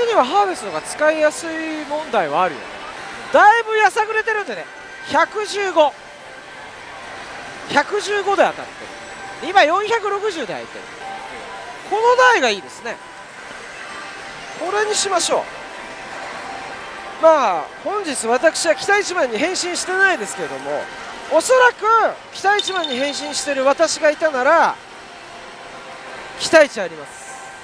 にはハーデスの方が使いやすい問題はあるよね。だいぶやさぐれてるんでね。115、115で当たってる。今460で開いてる。この台がいいですね。これにしましょう。まあ本日私は北一番に変身してないですけれども、おそらく北一番に変身してる私がいたなら北一あります。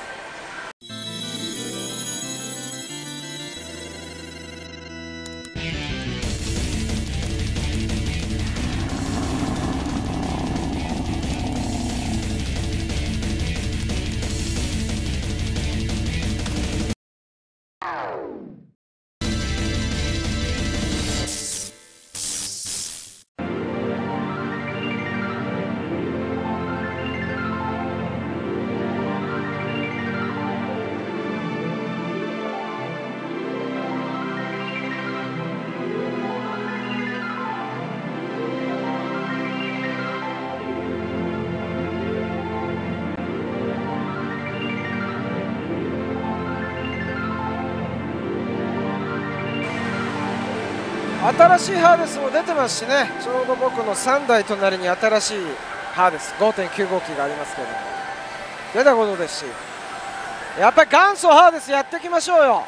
新しいハーデスも出てますしね。ちょうど僕の3台隣に新しいハーデス 5.95 機がありますけれども、出たことですし、やっぱり元祖ハーデスやっていきましょうよ。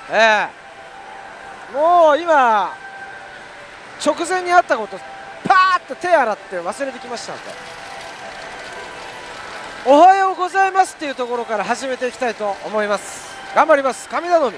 もう今直前にあったことパーッと手洗って忘れてきましたので、おはようございますっていうところから始めていきたいと思います。頑張ります。神頼み。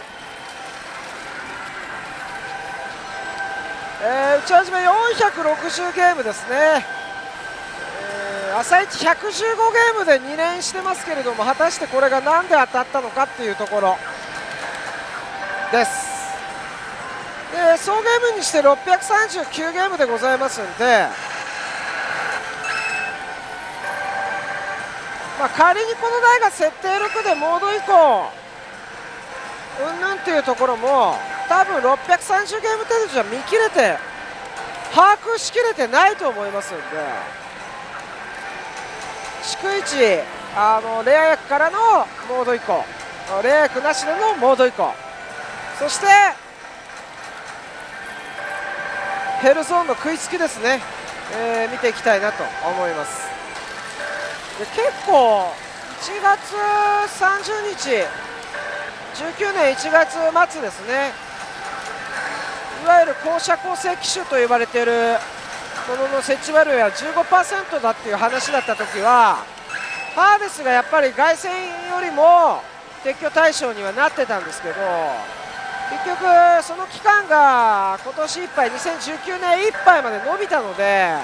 打ち始め460ゲームですね。朝一115ゲームで2連してますけれども、果たしてこれが何で当たったのかっていうところです。で総ゲームにして639ゲームでございますんで、まあ、仮にこの台が設定6でモード以降うんぬんっていうところも多分630ゲーム程度じゃ見切れて把握しきれてないと思いますんで、逐一レア役からのモード移行、レア役なしでのモード移行、そしてヘルゾーンの食いつきですね、見ていきたいなと思います。で結構1月30日19年1月末ですね、いわゆる高射高性機種と呼ばれているものの設置バリューは 15% だっていう話だった時は、ハーデスがやっぱり凱旋よりも撤去対象にはなってたんですけど、結局その期間が今年いっぱい2019年いっぱいまで伸びたので、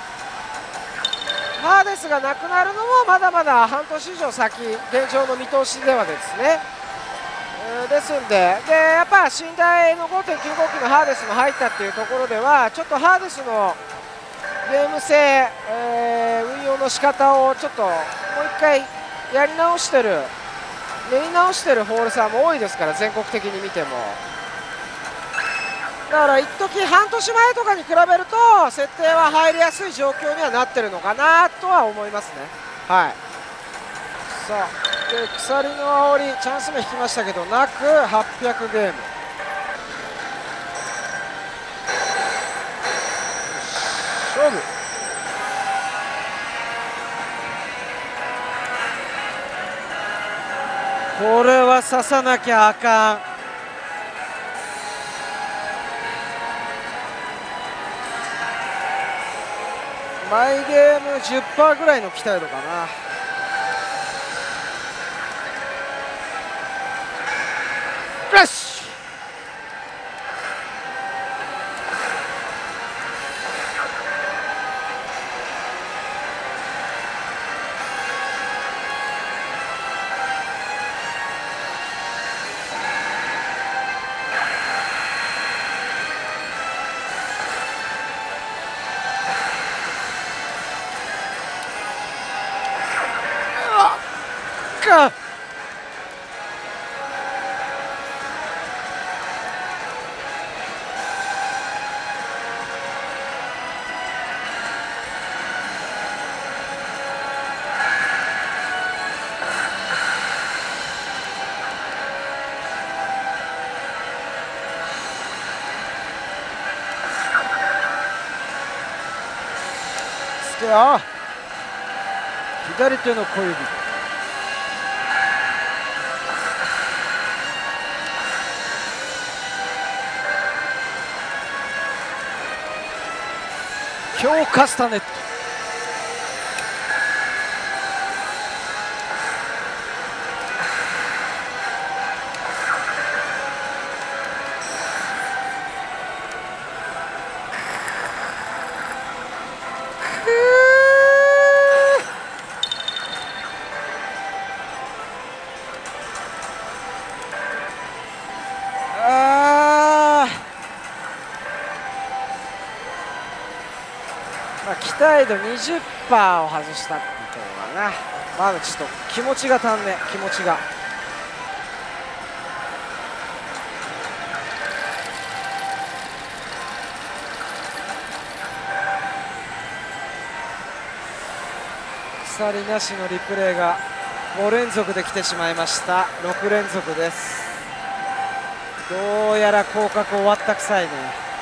ハーデスがなくなるのもまだまだ半年以上先、現状の見通しではですね。ですんで、やっぱ寝台の 5.95 機のハーデスも入ったっていうところでは、ちょっとハーデスのゲーム性、運用の仕方をちょっともう一回やり直してる、練り直してるホールさんも多いですから、全国的に見ても。だから一時半年前とかに比べると設定は入りやすい状況にはなってるのかなとは思いますね。はい、さあで鎖の煽りチャンス目引きましたけどなく800ゲーム。勝負。これは刺さなきゃあかん。マイゲーム 10% ぐらいの期待度かな。よし、 して左手の小指。強カスタネット。期待度 20% を外したっていうところかな。まだちょっと気持ちが足んねえ、気持ちが。鎖なしのリプレイが5連続で来てしまいました。6連続です。どうやら降格終わったくさいね。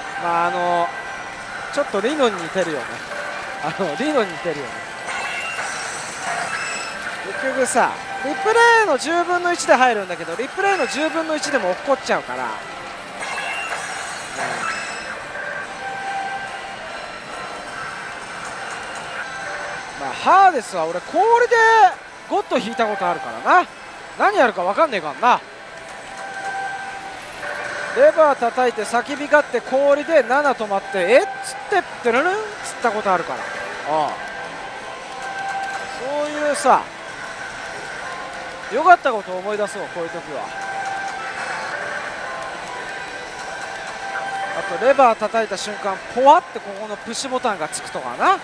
ちょっとリノに似てるよね。リノに似てるよね。結局さ、リプレイの10分の1で入るんだけど、リプレイの10分の1でも落っこっちゃうから、ハーデスは俺氷でゴッド引いたことあるからな。何やるか分かんねえからな。レバー叩いて叫びがって氷で7止まってっつってプルルンっつったことあるから。そういうさ、良かったことを思い出そう、こういう時は。あとレバー叩いた瞬間ポワってここのプッシュボタンがつくとかな。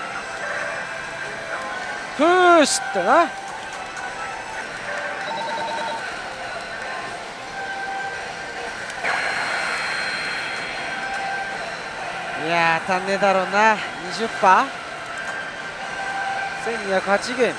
プーシュってな。いやー足んねえだろうな。 20%、 1208ゲーム。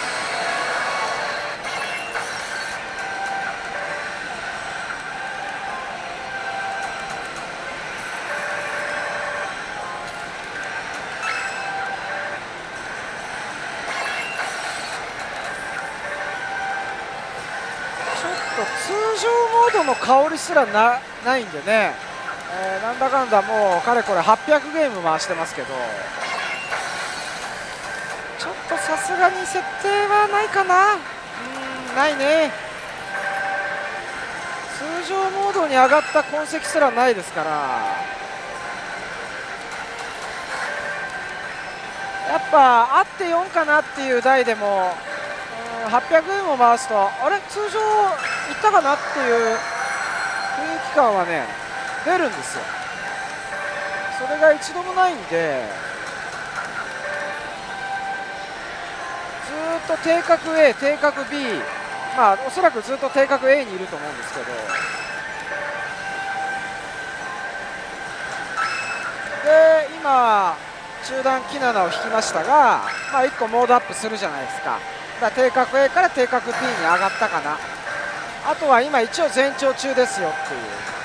ちょっと通常モードの香りすらないんでね、なんだかんだもうかれこれ800ゲーム回してますけど、ちょっとさすがに設定はないかな。ないね。通常モードに上がった痕跡すらないですから、やっぱあって4かなっていう台でも800ゲームを回すと、あれ通常いったかなっていう雰囲気感はね出るんですよ。それが一度もないんで、ずっと定格 A 定格 B、おそらくずっと定格 A にいると思うんですけど、で今中段キナナを引きましたが、1個モードアップするじゃないですか。だから定格 A から定格 B に上がったかな。あとは今一応前兆中ですよっていう。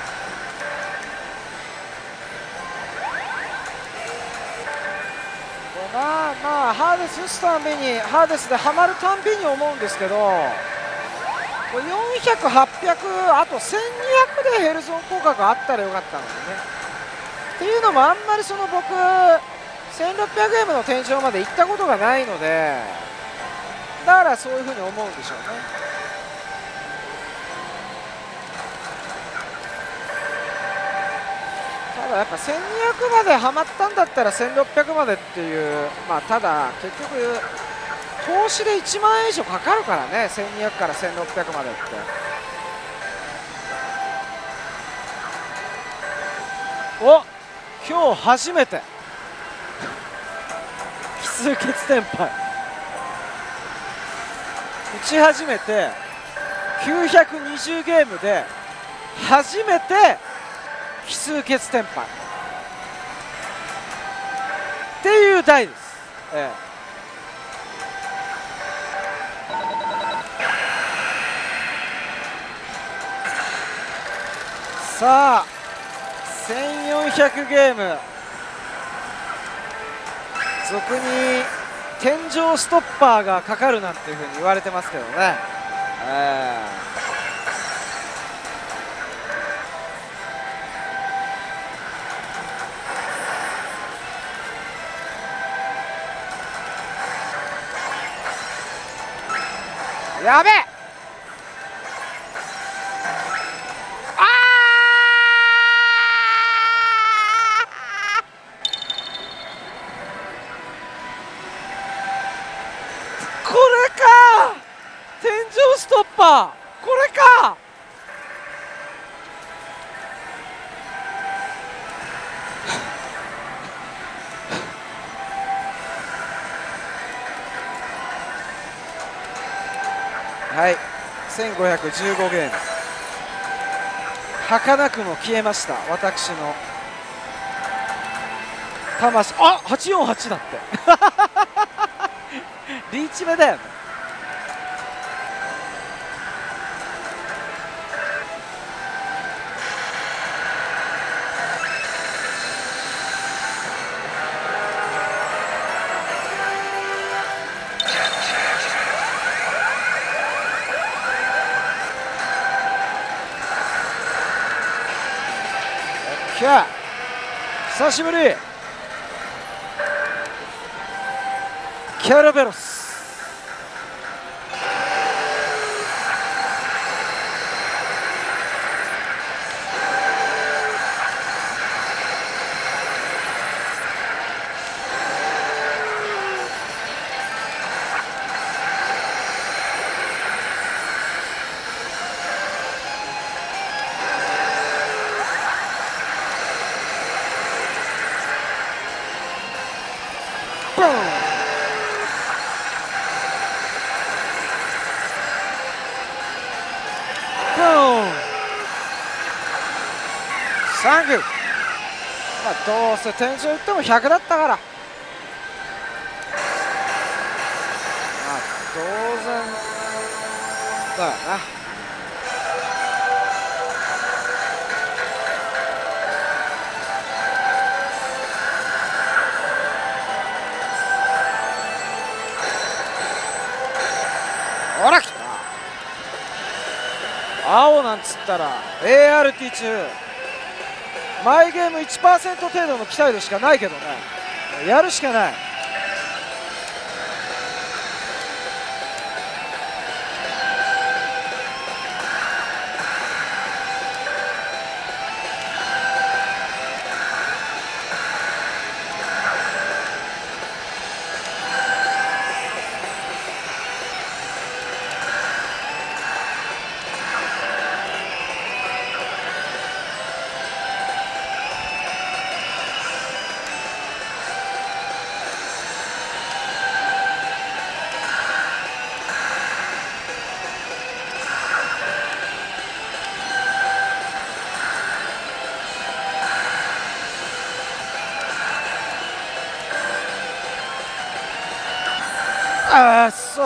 ハーデス打つたんびに、ハーデスでハマるたんびに思うんですけど、400、800、あと1200でヘルゾン効果があったらよかったのでね。っていうのもあんまり僕1600ゲームの天井まで行ったことがないので、だからそういうふうに思うんでしょうね。ただやっぱ1200まではまったんだったら1600までっていう、ただ結局投資で1万円以上かかるからね、1200から1600までって。今日初めて奇数決転敗打ち始めて920ゲームで初めて奇数決転敗っていう台です。さあ1400ゲーム俗に天井ストッパーがかかるなんていうふうに言われてますけどね。やべえ、これか、天井ストッパー、これか。はい、1515ゲーム、儚くも消えました、私の魂。あ、848だってリーチ目だよね。久しぶり、キャラベロス。サンキュー。まあどうせ天井いっても100だったから、まあ当然だよな。ほら来た、青なんつったら ART 中マイゲーム 1% 程度の期待度しかないけどね、やるしかない。あっそう、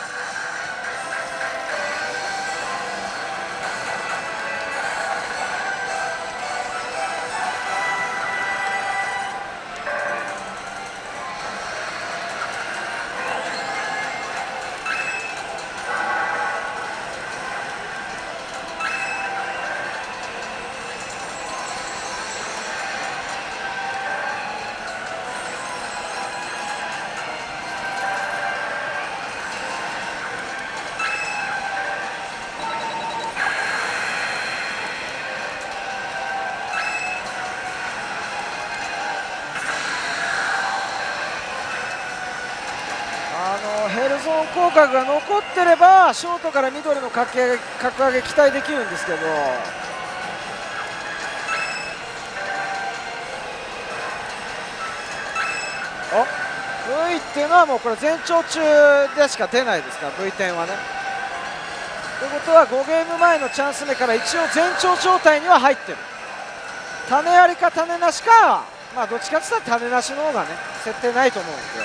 ヘルゾーン広角が残ってればショートからミドルの格上げ期待できるんですけど、V っていうのはもうこれ前兆中でしか出ないですから、 V10 はね。ということは5ゲーム前のチャンス目から一応前兆状態には入ってる。種ありか種なしか、まあどっちかって言ったら種なしの方がね設定ないと思うんで、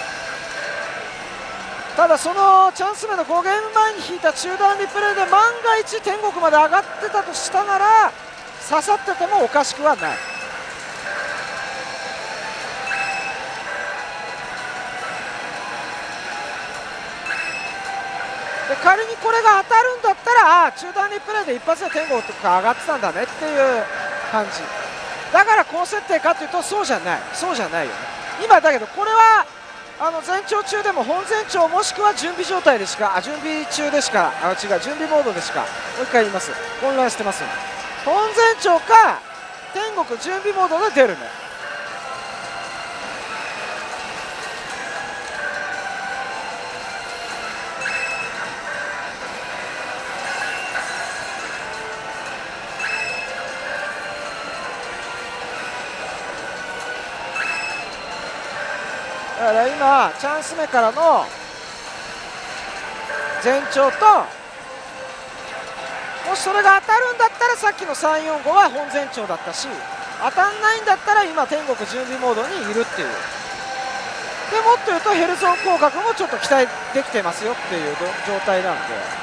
ただそのチャンス目の5ゲーム前に引いた中断リプレイで万が一天国まで上がってたとしたなら刺さっててもおかしくはない。 で仮にこれが当たるんだったら中段リプレイで一発で天国とか上がってたんだねっていう感じだから高設定かというとそうじゃないよね。今だけどこれは前兆中でも本前兆もしくは準備状態でしか準備中でしか違う準備モードでしかもう一回言います混乱してます本前兆か天国準備モードで出るね。だから今チャンス目からの前兆ともしそれが当たるんだったらさっきの345は本前兆だったし当たんないんだったら今天国準備モードにいるっていうでもっと言うとヘルソン広角もちょっと期待できてますよっていう状態なんで。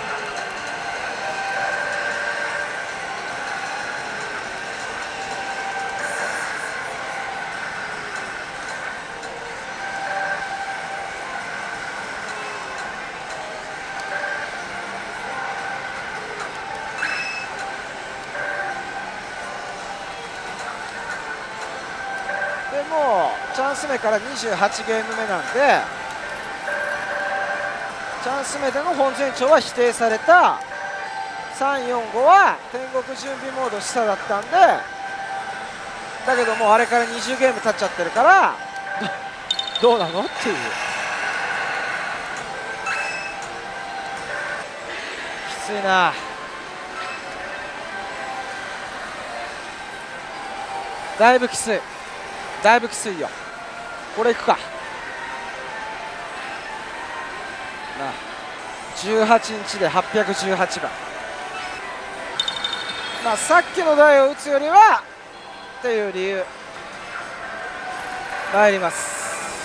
でもうチャンス目から28ゲーム目なんでチャンス目での本前兆は否定された345は天国準備モード下だったんでだけどもうあれから20ゲーム経っちゃってるからどうなのっていうきついな。だいぶきついよこれいくかな18日で818番まあさっきの台を打つよりはっていう理由参ります。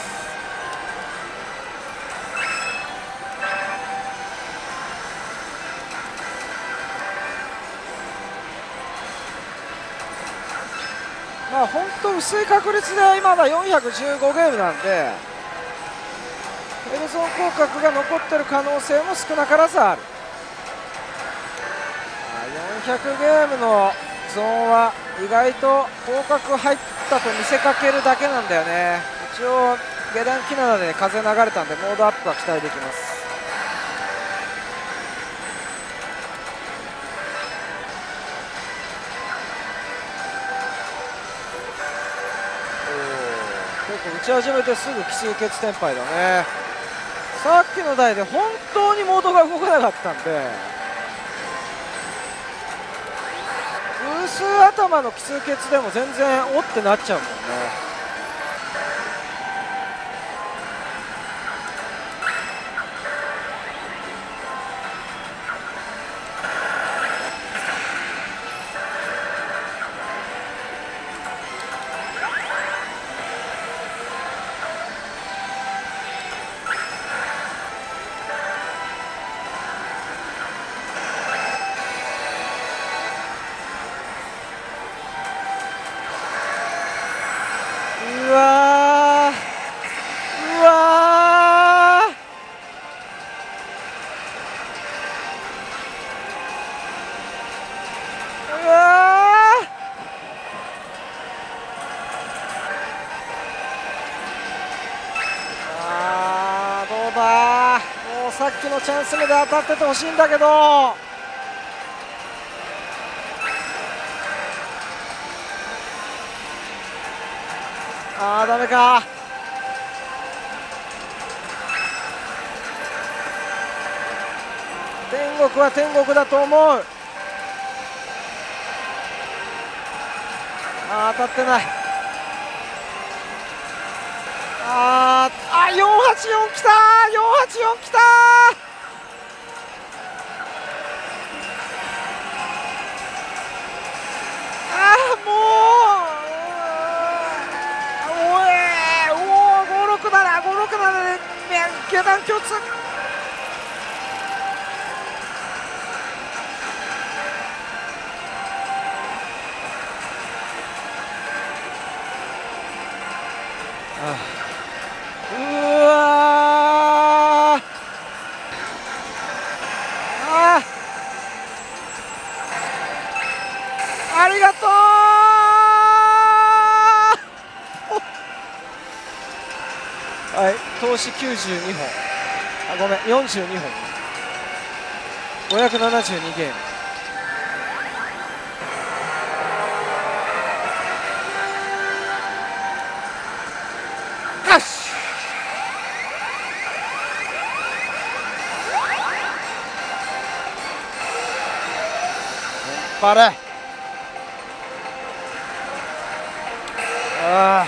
まあ本当薄い確率で今は415ゲームなんでヘルソン広角が残ってる可能性も少なからずある。400ゲームのゾーンは意外と広角入ったと見せかけるだけなんだよね。一応下段機なので風流れたんでモードアップは期待できます。結構打ち始めてすぐ奇数決転敗だね。さっきの台で本当にモードが動かなかったんで偶数頭の奇数決でも全然おってなっちゃうもんね。うわどうだもうさっきのチャンス目で当たっててほしいんだけどダメか。天国は天国だと思う。当たってない。484きた484きたもう567で下段共通し92本、あ、ごめん、42本、572ゲーム。よし、頑張れ。あ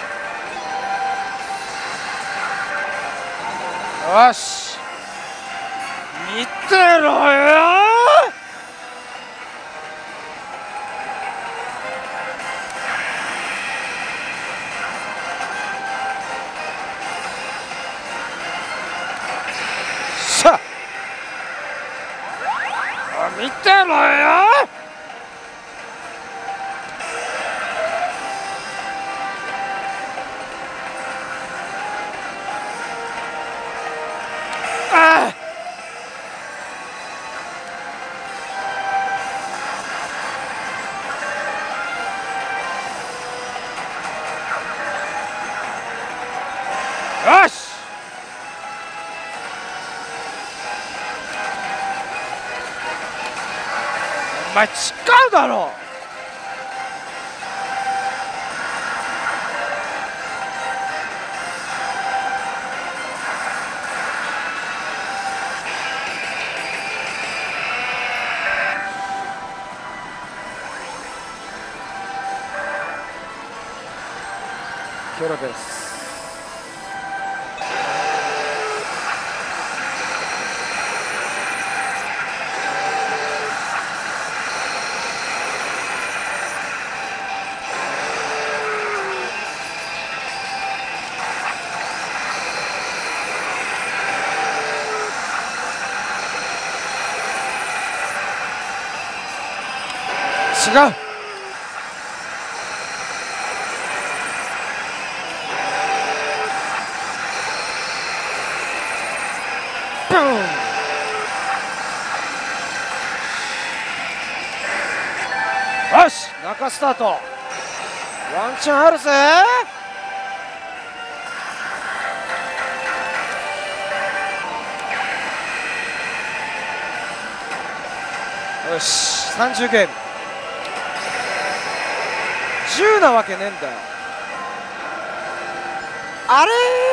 あ、よし、見てろよ。さあ、見てろよ。ああ、よし、お前違うだろ。キョロです。違う。ブン。よし、中スタート。ワンチャンあるぜ。よし、30ゲーム。10なわけねえんだよ。あれ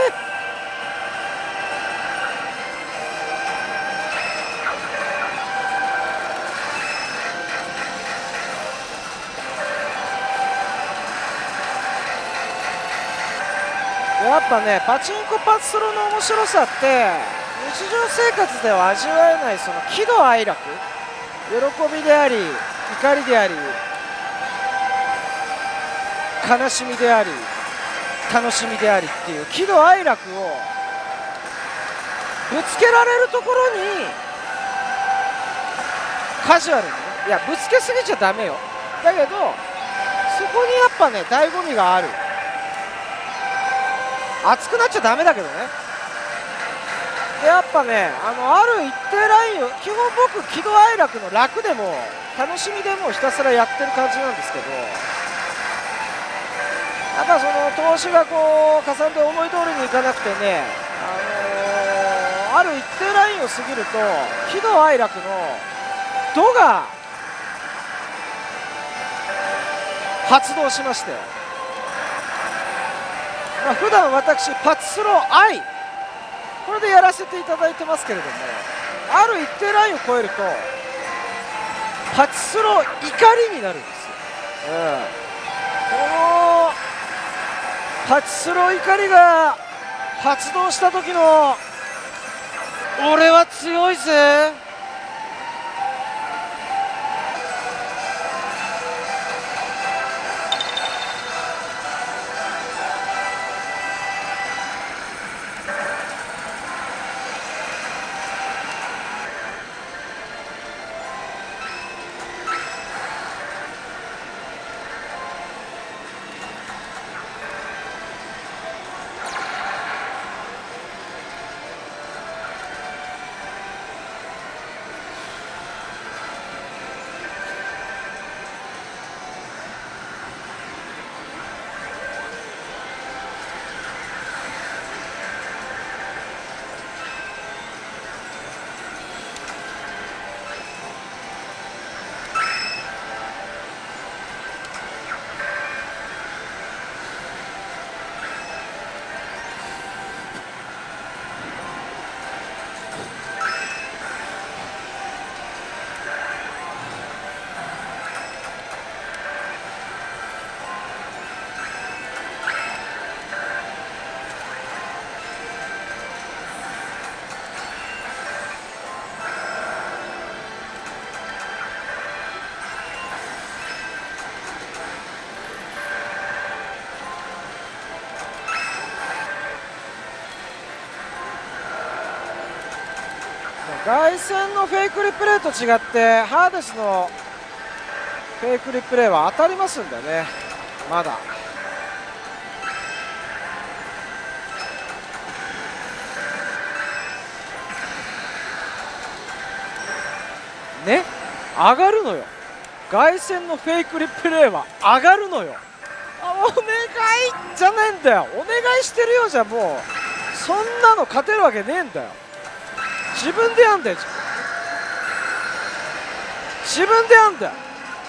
やっぱね、パチンコパチスロの面白さって日常生活では味わえない、その喜怒哀楽、喜びであり怒りであり悲しみであり楽しみでありっていう喜怒哀楽をぶつけられるところにカジュアルにね、いやぶつけすぎちゃダメよ。だけどそこにやっぱね醍醐味がある。熱くなっちゃダメだけどね。でやっぱね、ある一定ラインを基本僕喜怒哀楽の楽でも楽しみでもひたすらやってる感じなんですけど、やっぱその投資がこうかさんで思い通りにいかなくてね、ある一定ラインを過ぎると喜怒哀楽の度が発動しまして、普段私パチスロ愛これでやらせていただいてますけれども、ある一定ラインを超えるとパチスロ怒りになるんですよ。このパチスロ怒りが発動した時の俺は強いぜ。 凱旋のフェイクリプレイと違ってハーデスのフェイクリプレイは当たりますんだよね。まだね、上がるのよ。凱旋のフェイクリプレイは上がるのよ。お願いじゃねえんだよ。お願いしてるようじゃもうそんなの勝てるわけねえんだよ。自分でやんだよ。自分でやんだよ。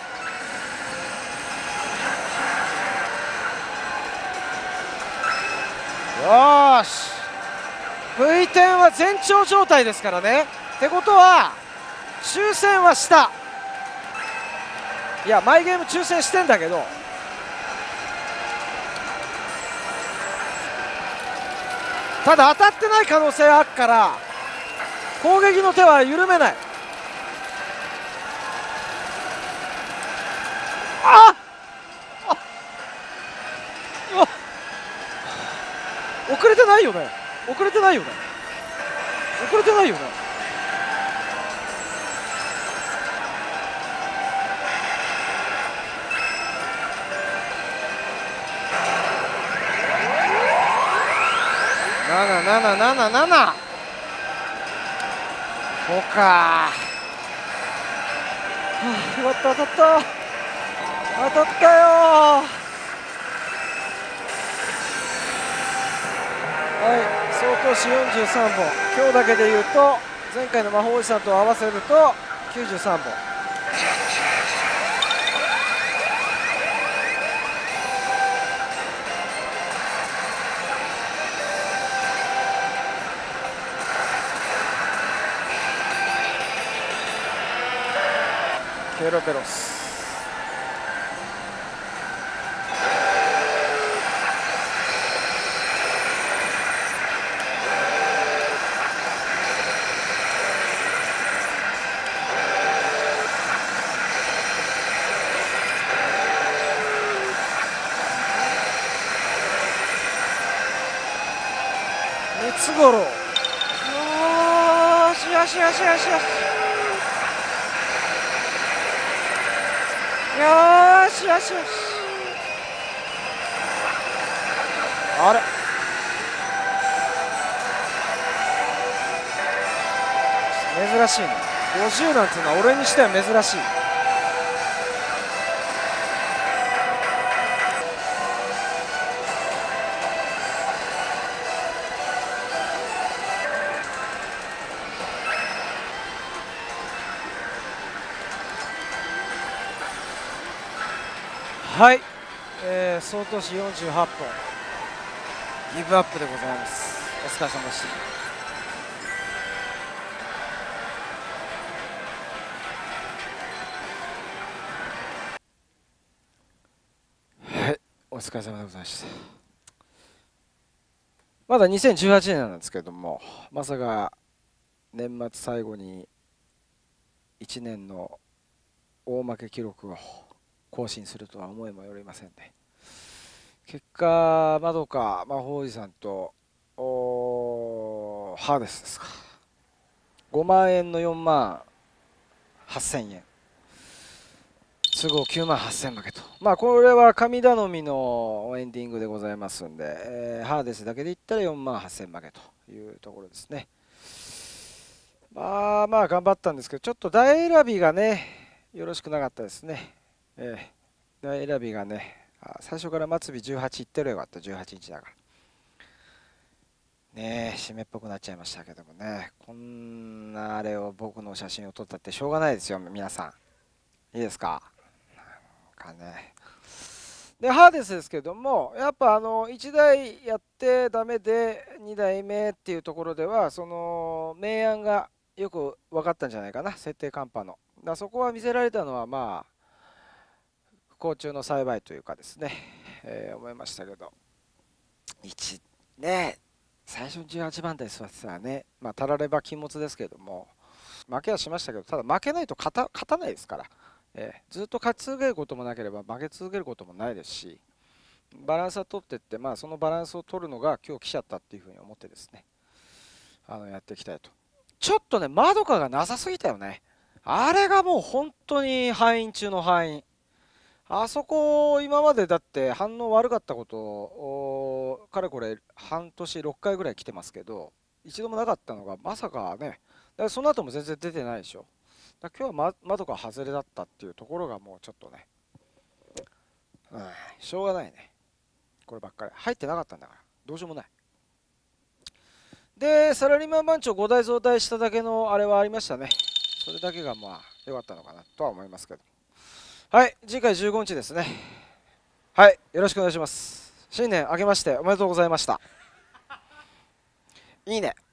よーし、 V10 は全長状態ですからね。ってことは抽選はした。いやマイゲーム抽選してんだけど、ただ当たってない可能性はあるから攻撃の手は緩めない。あっ、うわ、遅れてないよね。遅れてないよね。遅れてないよね。77777、そうか、はあ、よかった、当たった、当たったよ。はい、総投資43本、今日だけでいうと前回の魔法おじさんと合わせると93本。ケロベロス、ムツゴロウ、よしよしよしよしよしよしよしよし、あれ珍しいね。50なんていうのは俺にしては珍しい。はい、総投資48本ギブアップでございます。お疲れ様でした。はい、お疲れ様でございました。まだ2018年なんですけども、まさか年末最後に1年の大負け記録を更新するとは思いもよりませんね。結果、まどか魔法おじさんとハーデスですか。5万円の4万8000円。都合9万8000負けと。まあこれは神頼みのエンディングでございますんで、ハーデスだけで言ったら4万8000負けというところですね。まあ頑張ったんですけど、ちょっと台選びがね、よろしくなかったですね。台選びがね、最初から末尾18いってるよかった、18日だから。ねえ、締めっぽくなっちゃいましたけどもね、こんなあれを僕の写真を撮ったってしょうがないですよ、皆さん。いいですか。なんかね。で、ハーデスですけども、やっぱ1台やってダメで2台目っていうところでは、その明暗がよく分かったんじゃないかな、設定カンパの。そこは見せられたのは、まあ、不幸中の幸いというかですね、思いましたけど、ね、最初に18番台座ってたらね、まあ、たられば禁物ですけども、負けはしましたけど、ただ負けないと勝たないですから、ずっと勝ち続けることもなければ負け続けることもないですし、バランスは取っていって、まあ、そのバランスを取るのが今日来ちゃったっていうふうに思ってですね、やっていきたいと。 ちょっとね、まどかがなさすぎたよね。あれがもう本当に敗因中の敗因。あそこ、今までだって反応悪かったことを、かれこれ半年6回ぐらい来てますけど、一度もなかったのが、まさかね、だからその後も全然出てないでしょ。だから今日はまどか外れだったっていうところがもうちょっとね、しょうがないね。こればっかり。入ってなかったんだから、どうしようもない。で、サラリーマン番長5台増台しただけのあれはありましたね。それだけがまあ良かったのかなとは思いますけど。はい、次回15日ですね。はい、よろしくお願いします。新年明けましておめでとうございました。いいね。